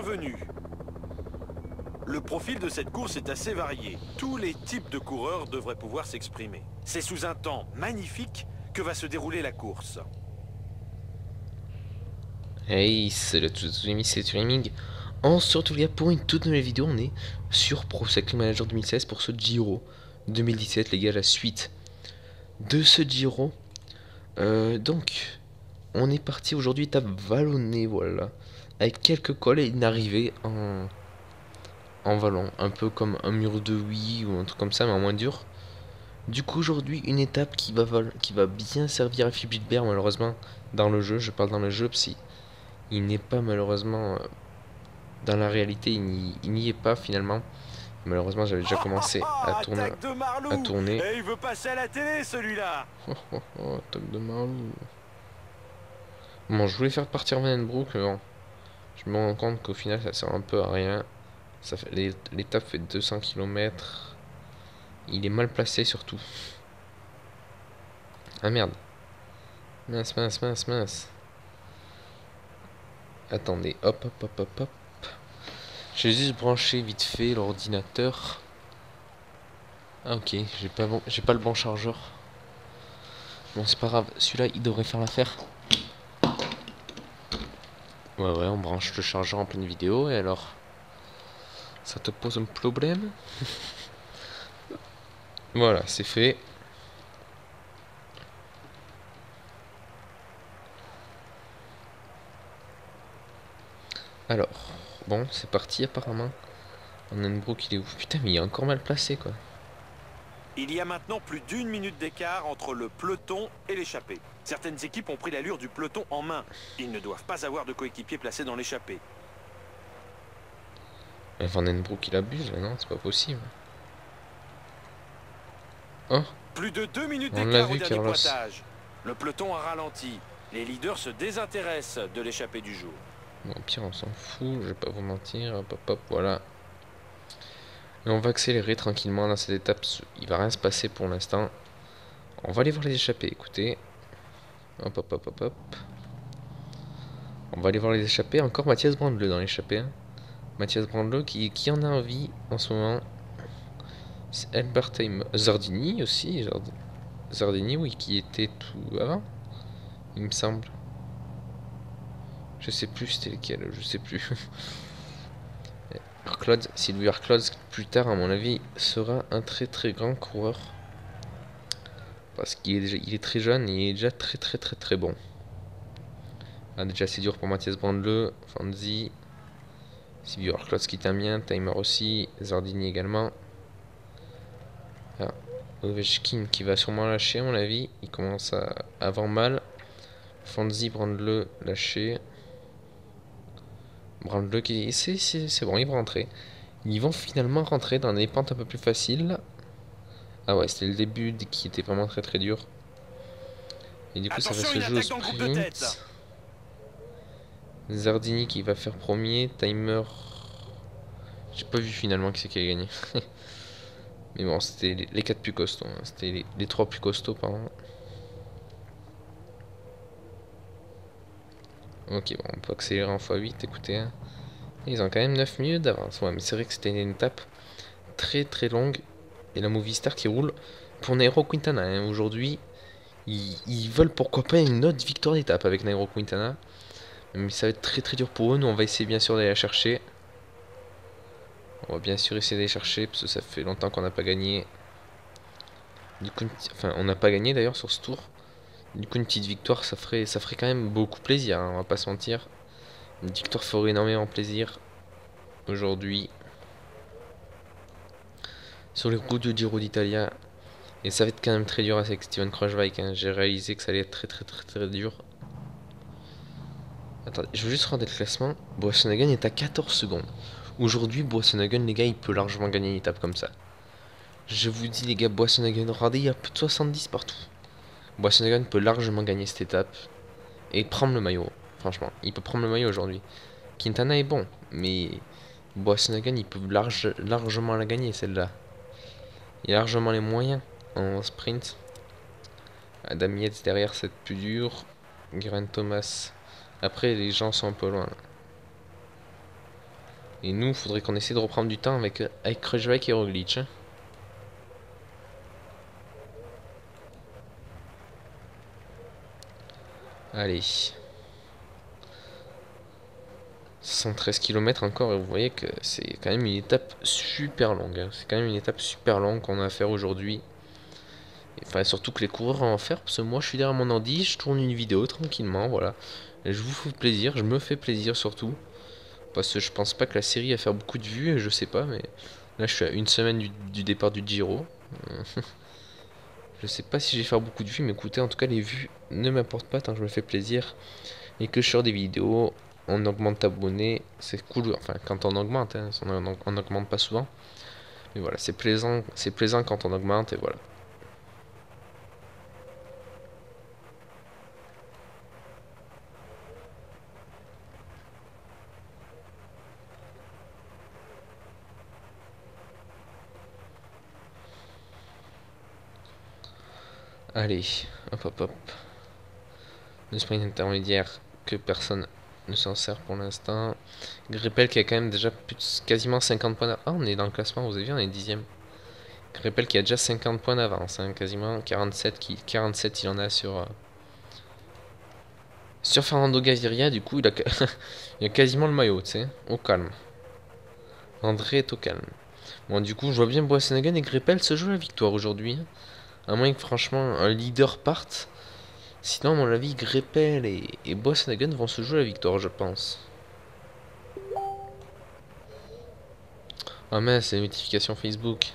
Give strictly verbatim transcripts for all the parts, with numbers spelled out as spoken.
bienvenue. Le profil de cette course est assez varié. Tous les types de coureurs devraient pouvoir s'exprimer. C'est sous un temps magnifique que va se dérouler la course. Hey, salut à tous les amis, c'est Turiming. On se retrouve les gars pour une toute nouvelle vidéo. On est sur Pro Cycling Manager deux mille seize pour ce Giro deux mille dix-sept, les gars, la suite de ce Giro. Euh, donc, on est parti aujourd'hui étape vallonnée, voilà, avec quelques cols et une arrivée en, en vallon, un peu comme un mur de Wii ou un truc comme ça, mais en moins dur. Du coup, aujourd'hui, une étape qui va, qui va bien servir à Philippe Gilbert, malheureusement, dans le jeu. Je parle dans le jeu, si il n'est pas malheureusement... Euh, dans la réalité, il n'y est pas finalement. Malheureusement, j'avais déjà commencé à tourner. Attaque de Marlou. À tourner. Et il veut passer à la télé, celui-là. Oh, oh, oh, attaque de Marlou. Bon, je voulais faire partir Van Den Broek, mais bon, je me rends compte qu'au final, ça sert un peu à rien. Ça fait l'étape fait deux cents kilomètres. Il est mal placé surtout. Ah merde. Mince, mince, mince, mince. Attendez, hop, hop, hop, hop, hop. J'ai juste branché vite fait l'ordinateur. Ah ok, j'ai pas bon, j'ai pas le bon chargeur. Bon c'est pas grave, celui-là il devrait faire l'affaire. Ouais ouais, on branche le chargeur en pleine vidéo et alors ça te pose un problème? Voilà, c'est fait. Alors, bon, c'est parti apparemment. On a une broue qui est ouf. Putain, mais il est encore mal placé quoi. Il y a maintenant plus d'une minute d'écart entre le peloton et l'échappée. Certaines équipes ont pris l'allure du peloton en main. Ils ne doivent pas avoir de coéquipier placé dans l'échappée. Van Den Broek il abuse là, non? C'est pas possible. Oh, Plus de deux minutes on l'a d'écart au vu, dernier Carlos. pointage. Le peloton a ralenti. Les leaders se désintéressent de l'échappée du jour. Bon, au pire, on s'en fout, je vais pas vous mentir. Hop, hop, hop, voilà. Et on va accélérer tranquillement dans cette étape. Il va rien se passer pour l'instant. On va aller voir les échappées, écoutez. Hop, hop, hop, hop, hop. On va aller voir les échappées. Encore Mathias Brandle dans l'échappée. Hein. Mathias Brandle qui, qui en a envie en ce moment. Albert Time. Zardini aussi. Zardini, oui, qui était tout avant. Il me semble. Je sais plus c'était lequel, je sais plus. Claude, Sylvie Claude, plus tard, à mon avis, sera un très très grand coureur. Parce qu'il est, déjà, il est très jeune et il est déjà très très très très bon. Ah, déjà c'est dur pour Mathias Brandle, Fanzi, Sylvie Claude qui bien, Timer aussi, Zardini également. Ah, Ovechkin qui va sûrement lâcher à mon avis, il commence à avoir mal. Fanzi, Brandle, lâché. Brandle qui... C'est bon, ils vont rentrer. Ils vont finalement rentrer dans des pentes un peu plus faciles. Ah ouais, c'était le début qui était vraiment très très dur. Et du coup, Attention, ça va se jouer au sprint. Zardini qui va faire premier. Timer... J'ai pas vu finalement qui c'est qui a gagné. Mais bon, c'était les, les quatre plus costauds. Hein. C'était les, les trois plus costauds, pardon. Ok, bon, on peut accélérer en fois huit, écoutez. Hein. Ils ont quand même neuf minutes d'avance. Ouais, mais c'est vrai que c'était une étape très très longue. Et la Movistar qui roule pour Nairo Quintana. Hein. Aujourd'hui, ils, ils veulent pourquoi pas une autre victoire d'étape avec Nairo Quintana. Mais ça va être très très dur pour eux. Nous, on va essayer bien sûr d'aller la chercher. On va bien sûr essayer d'aller chercher parce que ça fait longtemps qu'on n'a pas gagné. Du coup, enfin, on n'a pas gagné d'ailleurs sur ce tour. Du coup, une petite victoire, ça ferait, ça ferait quand même beaucoup plaisir. Hein, on va pas se mentir. Une victoire ferait énormément plaisir aujourd'hui sur les routes du Giro d'Italia. Et ça va être quand même très dur avec Steven Kruijswijk. Hein. J'ai réalisé que ça allait être très très très très dur. Attendez, je veux juste rendre le classement. Boasson-Hagen est à quatorze secondes. Aujourd'hui, Boasson-Hagen, les gars, il peut largement gagner une étape comme ça. Je vous dis, les gars, Boasson-Hagen, regardez, il y a plus de soixante-dix partout. Boasson-Hagen peut largement gagner cette étape. Et prendre le maillot, franchement. Il peut prendre le maillot aujourd'hui. Quintana est bon, mais Boasson-Hagen, il peut large, largement la gagner, celle-là. Il a largement les moyens en sprint. Adam Yates derrière, c'est plus dur. Geraint Thomas. Après, les gens sont un peu loin. Et nous, il faudrait qu'on essaie de reprendre du temps avec, avec Crashback et Roglic. Hein. Allez. soixante-treize kilomètres encore, et vous voyez que c'est quand même une étape super longue. Hein. C'est quand même une étape super longue qu'on a à faire aujourd'hui. Enfin, surtout que les coureurs vont en faire, parce que moi je suis derrière mon ordi, je tourne une vidéo tranquillement, voilà. Et je vous fais plaisir, je me fais plaisir surtout. Parce que je pense pas que la série va faire beaucoup de vues, je sais pas, mais là je suis à une semaine du, du départ du Giro. Je sais pas si je vais faire beaucoup de vues, mais écoutez, en tout cas les vues ne m'importent pas tant que je me fais plaisir. Et que je sors des vidéos, on augmente d'abonnés, c'est cool, enfin quand on augmente, hein, on, on augmente pas souvent. Mais voilà, c'est plaisant, c'est plaisant quand on augmente, et voilà. Allez, hop hop hop. Le sprint intermédiaire que personne ne s'en sert pour l'instant. Greppel qui a quand même déjà plus de, quasiment cinquante points d'avance. Ah, on est dans le classement, vous avez vu, on est dixième. Greppel qui a déjà cinquante points d'avance, hein, quasiment quarante-sept, qui, quarante-sept il en a sur, euh, sur Fernando Gaviria. Du coup, il a, il a quasiment le maillot, tu sais, au calme. André est au calme. Bon, du coup, je vois bien Boassenhagen et Greppel se jouent la victoire aujourd'hui. Hein. À moins que, franchement, un leader parte. Sinon, à mon avis, Greppel et, et Boassenhagen vont se jouer la victoire, je pense. Ah mince, c'est les notifications Facebook.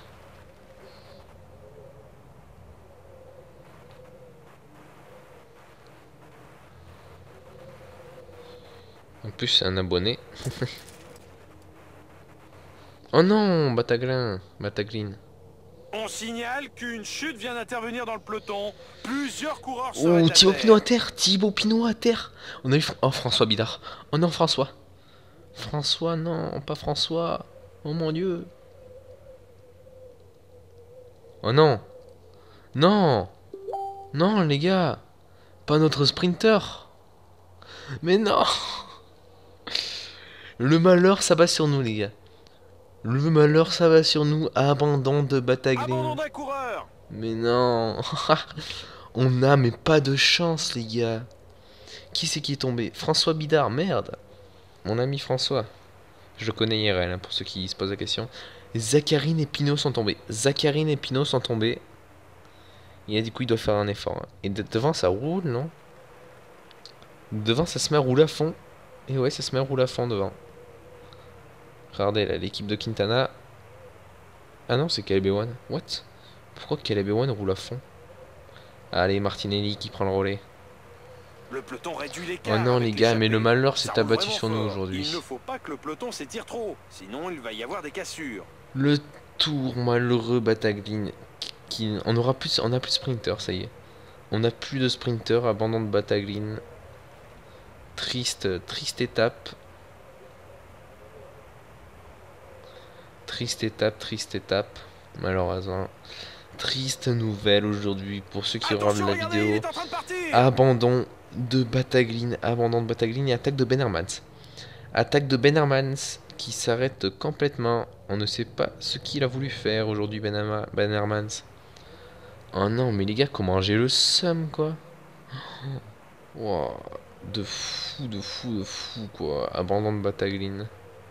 En plus, c'est un abonné. Oh non, Bataglin, Bataglin. On signale qu'une chute vient d'intervenir dans le peloton. Plusieurs coureurs seraient Oh, à Thibaut Pinot à terre. terre, Thibaut Pinot à terre. On a eu... Oh, François Bidard. Oh non, François. François, non, pas François. Oh mon Dieu. Oh non. Non. Non, les gars. Pas notre sprinter. Mais non. Le malheur, ça va sur nous, les gars. Le malheur, ça va sur nous. Abandon de Abandon Bataglin. d'un coureur. Mais non. On a, mais pas de chance, les gars. Qui c'est qui est tombé? François Bidard, merde. Mon ami François. Je le connais I R L, hein, pour ceux qui se posent la question. Zacharine et Pinot sont tombés. Zacharine et Pinot sont tombés. Et du coup, il doit faire un effort. Hein. Et de devant, ça roule, non? Devant, ça se met à rouler à fond. Et ouais, ça se met à rouler à fond devant. Regardez là, l'équipe de Quintana. Ah non, c'est Caleb Ewan. What? Pourquoi Caleb Ewan roule à fond? Allez, Martinelli qui prend le relais. Le peloton réduit l'écart. Oh non, avec les gars, mais le malheur Ça s'est roule abattu vraiment sur nous fort. aujourd'hui. Il ne faut pas que le peloton s'étire trop, sinon il va y avoir des cassures. Le tour malheureux Bataglin. Qui... On aura plus, on a plus de sprinter, ça y est. On a plus de sprinter, abandon de Bataglin. Triste, triste étape. Triste étape, triste étape. Malheureusement. Triste nouvelle aujourd'hui pour ceux qui regardent la regardez, il vidéo. est en train de partir. Abandon de Bataglin, abandon de Bataglin et attaque de Ben Hermans. Attaque de Ben Hermans qui s'arrête complètement. On ne sait pas ce qu'il a voulu faire aujourd'hui, Ben, ben Hermans. Oh non, mais les gars, comment j'ai le seum, quoi. Wow, de fou, de fou, de fou, quoi. Abandon de Bataglin.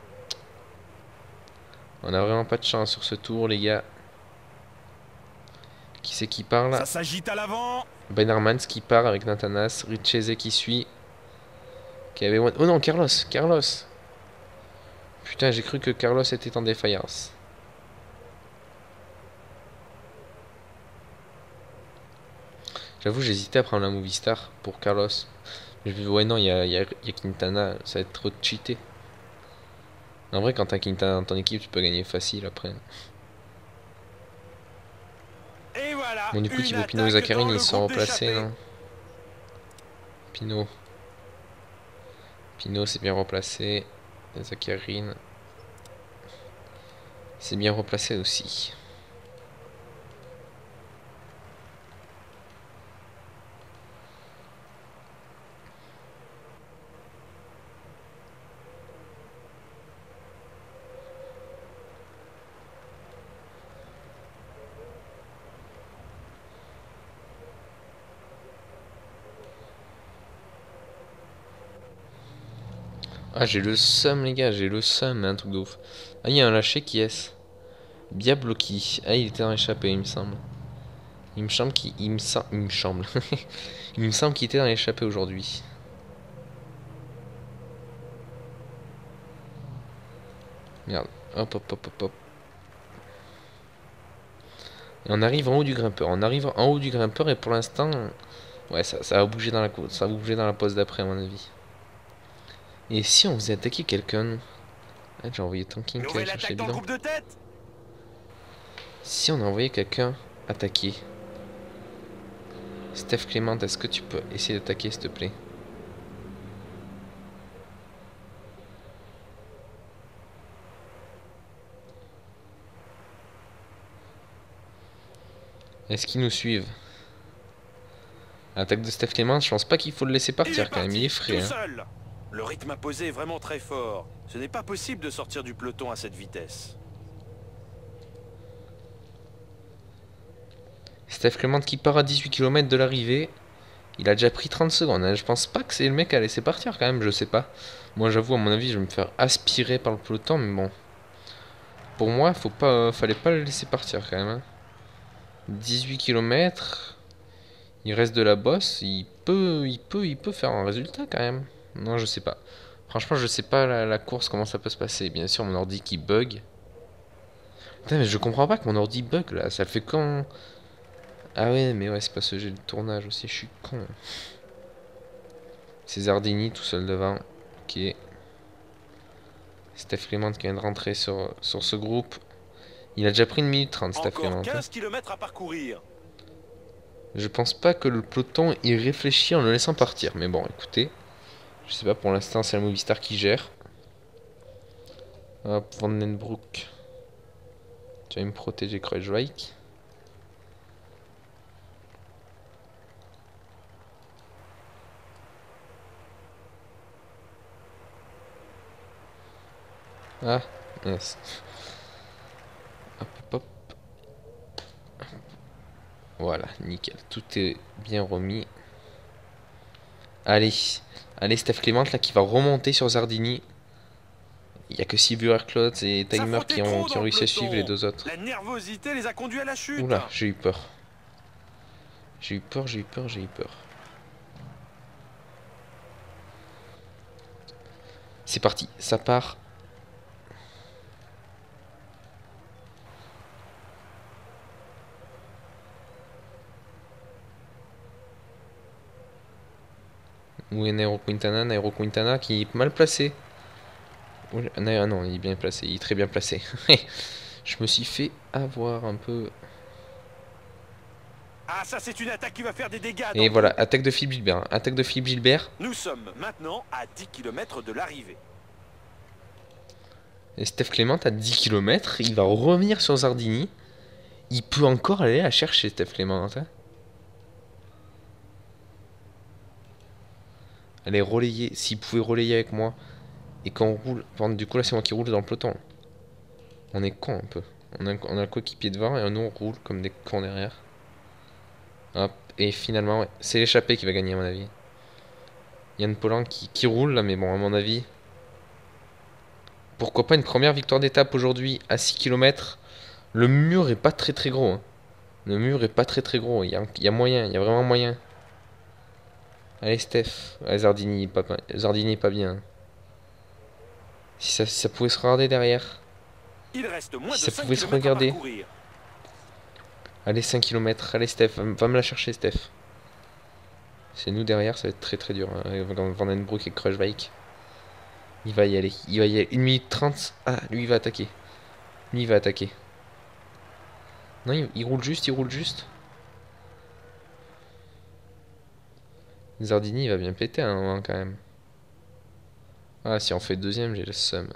On a vraiment pas de chance sur ce tour, les gars. Qui c'est qui part là? Ça s'agite à l'avant. Ben Hermans qui part avec Nathanas. Richese qui suit. Qui avait... Oh non, Carlos, Carlos. Putain, j'ai cru que Carlos était en défaillance. J'avoue, j'hésitais à prendre la Movistar pour Carlos. Mais je me dis, ouais, non, il y a, y, a, y a Quintana, ça va être trop cheaté. En vrai, quand t'as Quintana dans ton équipe, tu peux gagner facile après. Et voilà. Bon, du coup, Thibaut Pinot et Zacharine, ils sont remplacés, non? Pinot. Pinot, c'est bien remplacé. Zacharine. C'est bien remplacé aussi. Ah, j'ai le seum, les gars, j'ai le seum, un truc de ouf. Ah, il y a un lâché, qui est-ce? Biabloki. Ah, il était dans l'échappée, il me semble. Il me semble qu'il il me sem- il me semble. Il me semble qu'il était dans l'échappée aujourd'hui. Merde. Hop, hop, hop, hop, hop. Et on arrive en haut du grimpeur. On arrive en haut du grimpeur et pour l'instant... Ouais, ça, ça va bouger dans la côte. Ça va bouger dans la pause d'après, à mon avis. Et si on faisait attaquer quelqu'un? Ah, j'ai envoyé Tanking qui allait Nouvelle chercher attaque dans le dedans. groupe de tête. Si on a envoyé quelqu'un attaquer. Steph Clément, est-ce que tu peux essayer d'attaquer, s'il te plaît? Est-ce qu'ils nous suivent? L'attaque de Steph Clément, je pense pas qu'il faut le laisser Il est partir quand même, parti, il est frais. tout Hein. seul. Le rythme imposé est vraiment très fort. Ce n'est pas possible de sortir du peloton à cette vitesse. Steph Clément qui part à dix-huit kilomètres de l'arrivée. Il a déjà pris trente secondes. Hein. Je pense pas que c'est le mec à laisser partir quand même, je sais pas. Moi j'avoue, à mon avis, je vais me faire aspirer par le peloton, mais bon. Pour moi, faut pas, fallait pas le laisser partir quand même. Hein. dix-huit kilomètres. Il reste de la bosse. Il peut, il peut, il peut faire un résultat quand même. Non, je sais pas. Franchement, je sais pas la, la course, comment ça peut se passer. Bien sûr, mon ordi qui bug. Putain, mais je comprends pas que mon ordi bug là. Ça fait quand... Ah ouais, mais ouais, c'est parce que j'ai le tournage aussi. Je suis con. C'est Zardini tout seul devant. Ok. Steph Clément qui vient de rentrer sur, sur ce groupe. Il a déjà pris une minute trente, Steph Clément. Encore quinze kilomètres à parcourir. Je pense pas que le peloton y réfléchit en le laissant partir. Mais bon, écoutez. Je sais pas, pour l'instant, c'est la Movistar qui gère. Hop, Van den Broek. Tu vas me protéger, Kruijswijk. Ah, yes. Hop, hop, hop. Voilà, nickel. Tout est bien remis. Allez, allez, Steph Clément là qui va remonter sur Zardini. Il n'y a que Sylvie Klotz et Timer qui ont, qui ont réussi à suivre les deux autres. La nervosité les a conduits à la chute. Oula, j'ai eu peur. J'ai eu peur, j'ai eu peur, j'ai eu peur. C'est parti, ça part. Où est Nairo Quintana? Nairo Quintana qui est mal placé. Ah non, il est bien placé, il est très bien placé. Je me suis fait avoir un peu. Ah, ça c'est une attaque qui va faire des dégâts. Et voilà, attaque de Philippe Gilbert. Attaque de Philippe Gilbert. Nous sommes maintenant à dix kilomètres de l'arrivée. Et Steph Clément à dix kilomètres. Il va revenir sur Zardini. Il peut encore aller la chercher, Steph Clément. Hein. Allez, relayer. S'il pouvait relayer avec moi. Et qu'on roule. Enfin, du coup, là, c'est moi qui roule dans le peloton. On est con un peu. On a, on a le coéquipier devant et nous, on roule comme des cons derrière. Hop. Et finalement, ouais, c'est l'échappée qui va gagner, à mon avis. Yann Pollan qui, qui roule là, mais bon, à mon avis. Pourquoi pas une première victoire d'étape aujourd'hui à six kilomètres. Le mur est pas très très gros. Hein. Le mur est pas très très gros. Il y a, il y a moyen, il y a vraiment moyen. Allez, Steph. Ouais, Zardini, pas, Zardini pas bien. Si ça, si ça pouvait se regarder derrière. Il reste moins Si de ça pouvait se cinq kilomètres à regarder. parcourir. Allez, cinq kilomètres. Allez, Steph, va, va me la chercher, Steph. C'est nous derrière, ça va être très très dur. Hein. Van den Broek et Kruijswijk. Il va y aller. Il va y aller. une minute trente. Ah, lui, il va attaquer. Lui, il va attaquer. Non, il, il roule juste, il roule juste. Zardini, il va bien péter à un moment quand même. Ah, si on fait deuxième, j'ai le seum.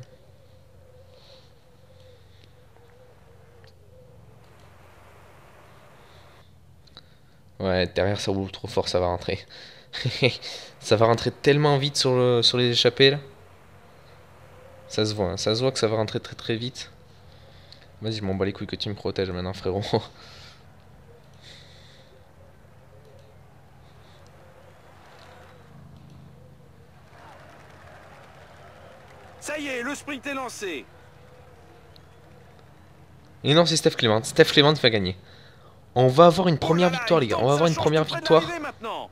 Ouais, derrière ça roule trop fort, ça va rentrer. Ça va rentrer tellement vite sur, le, sur les échappées là. Ça se voit, hein. Ça se voit que ça va rentrer très très vite. Vas-y, je m'en bats les couilles que tu me protèges maintenant, frérot. Ça y est, le sprint est lancé. Et non, c'est Steph Clement. Steph Clement va gagner. On va avoir une première Oh là là, victoire, les gars. il On va tente, avoir ça une change première tout près de victoire. l'arrivée maintenant.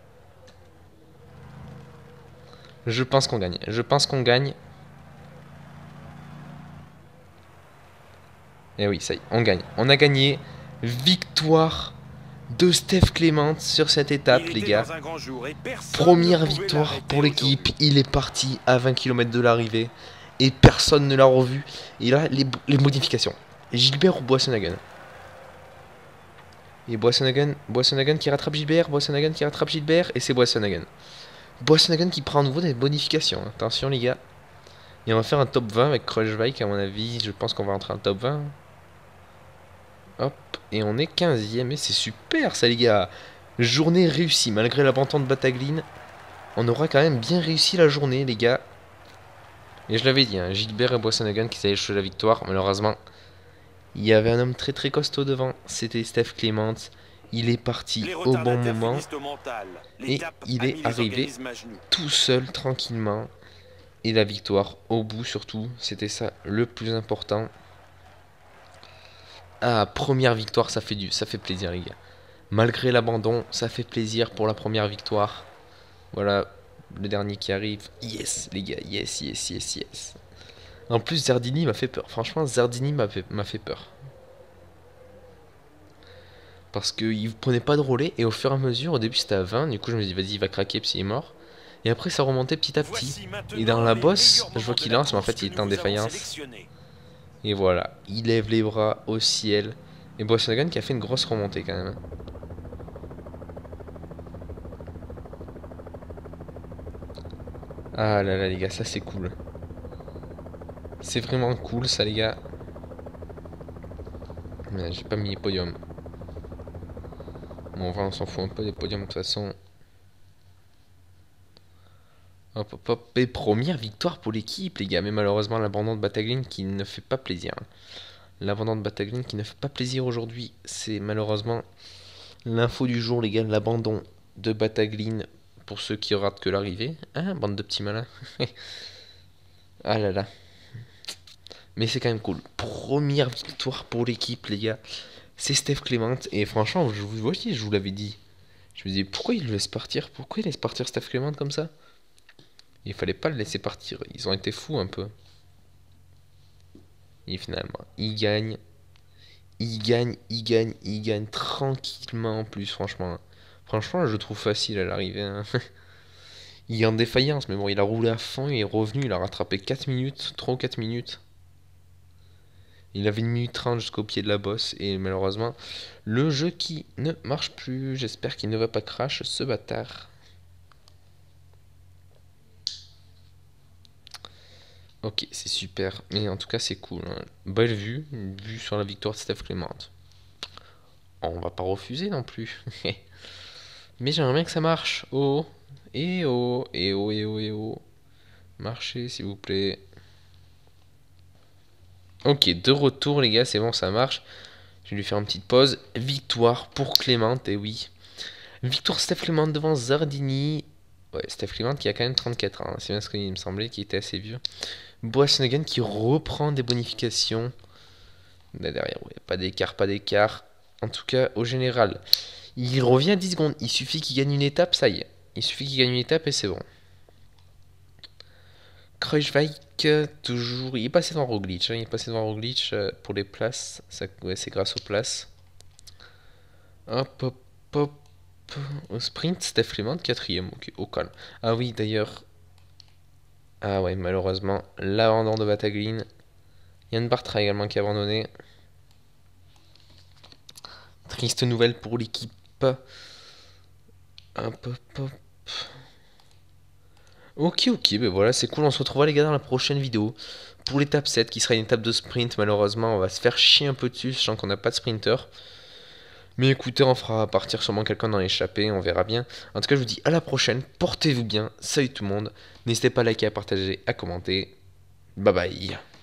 Je pense qu'on gagne. Je pense qu'on gagne. Et oui, ça y est, on gagne. On a gagné. Victoire de Steph Clement sur cette étape, Il les était gars. dans un grand jour et personne Première ne pouvait victoire l'arrêter pour l'équipe. aujourd'hui. Il est parti à vingt kilomètres de l'arrivée. Et personne ne l'a revu. Et là, les, les modifications. Gilbert ou Boissonhagen? Et Boissonhagen, Boissonhagen qui rattrape Gilbert. Boissonhagen qui rattrape Gilbert. Et c'est Boissonhagen. Boissonhagen qui prend à nouveau des bonifications. Attention, les gars. Et on va faire un top vingt avec Kruijswijk. À mon avis, je pense qu'on va rentrer en top vingt. Hop. Et on est quinzième. Et c'est super, ça, les gars. Journée réussie. Malgré l'abandon de Battaglin, on aura quand même bien réussi la journée, les gars. Et je l'avais dit, hein, Gilbert et Boissonhagen qui allaient chercher la victoire. Malheureusement, il y avait un homme très très costaud devant. C'était Steph Clement. Il est parti au bon moment. Au mental. Et il est arrivé tout seul, tranquillement. Et la victoire au bout, surtout. C'était ça le plus important. Ah, première victoire, ça fait, du, ça fait plaisir, les gars. Malgré l'abandon, ça fait plaisir pour la première victoire. Voilà, le dernier qui arrive. Yes, les gars, yes, yes, yes, yes. En plus, Zardini m'a fait peur. Franchement, Zardini m'a fait, m'a fait peur. Parce qu'il ne prenait pas de relais. Et au fur et à mesure, au début c'était à vingt. Du coup, je me dis, vas-y, il va craquer, puis il est mort. Et après, ça remontait petit à petit. Et dans la bosse, je vois qu'il lance, mais en fait, il est en défaillance. Et voilà, il lève les bras au ciel. Et Boissonhagen qui a fait une grosse remontée quand même. Ah là là, les gars, ça c'est cool. C'est vraiment cool, ça, les gars. Mais j'ai pas mis les podiums. Bon, on s'en fout un peu des podiums de toute façon. Hop, hop, hop. Et première victoire pour l'équipe, les gars. Mais malheureusement, l'abandon de Battaglin qui ne fait pas plaisir. L'abandon de Battaglin qui ne fait pas plaisir aujourd'hui. C'est malheureusement l'info du jour, les gars. L'abandon de Battaglin pour ceux qui ratent que l'arrivée. Hein, bande de petits malins. Ah là là. Mais c'est quand même cool. Première victoire pour l'équipe, les gars. C'est Steph Clement. Et franchement, je vous voyez, je vous l'avais dit. Je me disais, pourquoi il le laisse partir? Pourquoi il laisse partir Steph Clement comme ça? Il fallait pas le laisser partir. Ils ont été fous un peu. Et finalement, il gagne. Il gagne, il gagne, il gagne tranquillement en plus, franchement. Franchement, je le trouve facile à l'arrivée. Hein. Il est en défaillance, mais bon, il a roulé à fond, il est revenu, il a rattrapé quatre minutes, trois ou quatre minutes. Il avait une minute trente jusqu'au pied de la bosse, et malheureusement, le jeu qui ne marche plus. J'espère qu'il ne va pas crash, ce bâtard. Ok, c'est super, mais en tout cas, c'est cool. Hein. Belle vue, une vue sur la victoire de Steph Clement. On va pas refuser non plus. Mais j'aimerais bien que ça marche. Oh, et oh, et oh, et oh, et oh. Marchez, s'il vous plaît. Ok, de retour, les gars, c'est bon, ça marche. Je vais lui faire une petite pause. Victoire pour Clement, et oui. Victoire Steph Clement devant Zardini. Ouais, Steph Clement qui a quand même trente-quatre ans. C'est bien ce qu'il me semblait, qui était assez vieux. Boissonhagen qui reprend des bonifications. Là derrière, ouais, pas d'écart, pas d'écart. En tout cas, au général, il revient à dix secondes. Il suffit qu'il gagne une étape, ça y est. Il suffit qu'il gagne une étape et c'est bon. Kruijswijk, toujours. Il est passé devant Roglic. Hein. Il est passé devant Roglic euh, pour les places. Ça, ouais, c'est grâce aux places. Hop, hop, hop. Au sprint, Steph Clement, quatrième. Ok, au calme. Ah oui, d'ailleurs. Ah ouais, malheureusement, l'abandon de Battaglin. Yann Bartra également qui a abandonné. Triste nouvelle pour l'équipe. Hop, hop, hop. Ok, ok, ben voilà, c'est cool. On se retrouvera, les gars, dans la prochaine vidéo pour l'étape sept qui sera une étape de sprint. Malheureusement, on va se faire chier un peu dessus, sachant qu'on n'a pas de sprinter. Mais écoutez, on fera partir sûrement quelqu'un dans l'échappée, on verra bien. En tout cas, je vous dis à la prochaine. Portez-vous bien. Salut tout le monde. N'hésitez pas à liker, à partager, à commenter. Bye bye.